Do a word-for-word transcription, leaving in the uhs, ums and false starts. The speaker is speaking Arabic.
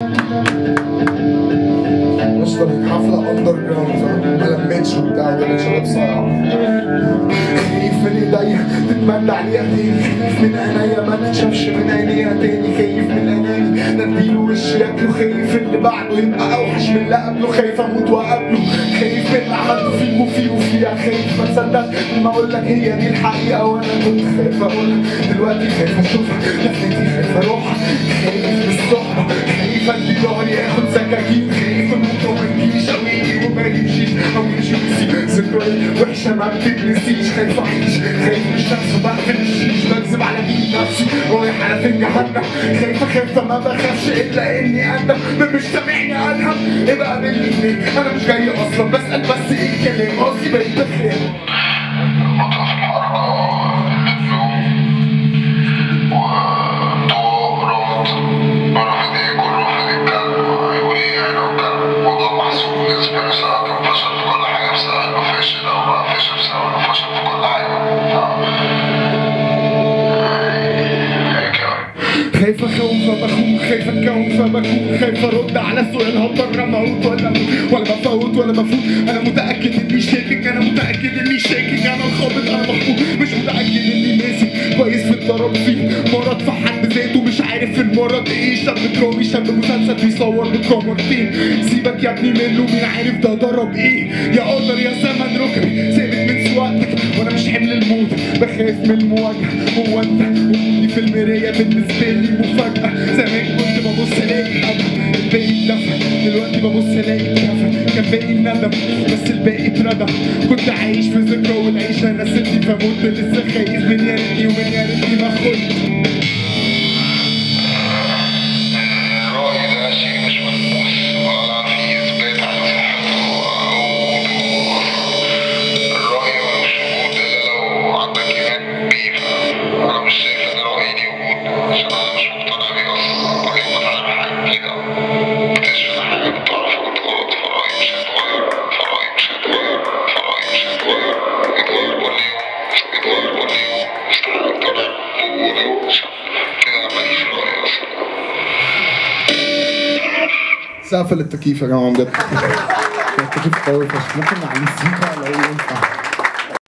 اشتريت حفلة اندر جراوند فاهم؟ ما لميتش وبتاع ولا شباب صايع. خايف من ايديا تتمنى عليها تاني، خايف من عينيا ما تتشافش من عينيها تاني، خايف من اناني نديله وش ياكله، خايف اللي بعده يبقى اوحش من اللي قبله، خايف اموت واقابله، خايف من اللي عملته فيه وفيه وفيها، خايف ما تصدق لما اقول لك هي دي الحقيقة وانا كنت خايف اقولها، دلوقتي خايف اشوفها لفيتي خايف اروحها، خايف من الصحبة، خايف ادي ضهري اخد سكاكين، خايف اموت وما يجيش او يجي وما يمشيش او يمشي ويسيب ذكريات وحشة ما بتتنسيش، خايف اعيش، خايف مش نفسي بقفل الشيش، بكذب على مين نفسي رايح على فين جهنم، خايف اخاف ما بخافش الا اني اندم، مش سامعني الهم ابقى قابلني هناك، انا مش جاي اصلا بسأل بس ايه الكلام، قصدي بقيت بخاف. خايف اخون فبخون، خايف اتكون فبكون، خايف ارد على سؤال هضطر اموت ولا اموت ولا بفوت ولا بفوت، انا متاكد اني شاكك، انا متاكد اني شاكك، انا الخابط انا مخبوط، مش متاكد اني ماسك كويس في الضرب فيه مرض في حد ذاته، مش عارف المرض ايه، شاب درامي شاب مسلسل بيصور بكاميرتين، سيبك يا ابني منه مين عارف ده ضرب ايه، يا قدر يا زمن ركبي ثابت من سواقتك وانا مش حمل الموت، بخاف من المواجهه، هو انت وجودي في المرايه بالنسبه لي مفاجأة، زمان كنت ببص الاقي أدم الباقي اتدفى، دلوقتي ببص الاقي اتكفى، كان باقي الندم بس الباقي اتردم، كنت عايش في ذكرى والعيشة نسيتني فمت، لسه خايف من يا ريتني ومن يا ريتني ما خنت. الرأي ده شيء مش ملموس ولا فيه إثبات على صحته أو وضوح، الرأي ملوش وجود إلا لو عندك إيمان بيه، فأنا مش شايف إن رأيي ليه وجود عشان أنا مش مقتنع بيه أصلا، كل يوم بتعلم حاجة جديدة بكتشف إن حاجة كنت أعرفها كنت غلط، فرأيي مش هيتغير، فرأيي مش هيتغير، فرأيي مش هيتغير، اتغير كل يوم، اتغير كل يوم، مستحيل أقتنع بوجوده عشان كده أنا ماليش رأي أصلا. سقف للتكييف يا جماعة بجد. التكييف قوي فشخ، ممكن نعلي السيكة لو ينفع.